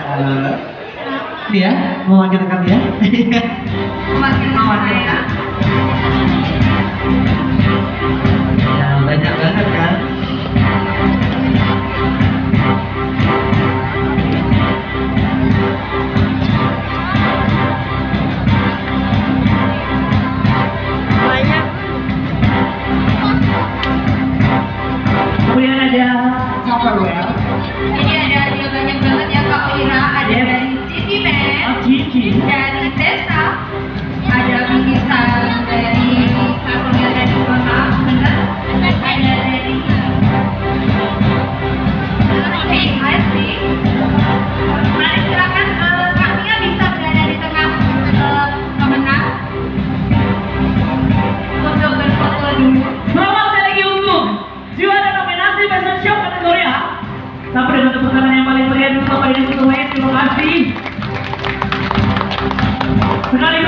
Dia mewakilkan dia. Mewakilkan saya. Ya, banyak banget kan. Kemudian ada Tupperware. Ini ada banyak banget ya Kak Wira. Ada dari Cici Men, dari Desa, ada bingkisan dari satunya dari kota, bener? Ada dari PIC. Mari silakan Kak Mia bisa berada di tengah pemenang untuk berfoto dulu. Selamat sekali lagi untuk juara nominasi Fashion Show kategori A. Sampai dengan tepuk tangan yang paling meriah dulu Bapak Ibu semuanya. Terima kasih. Sekaligus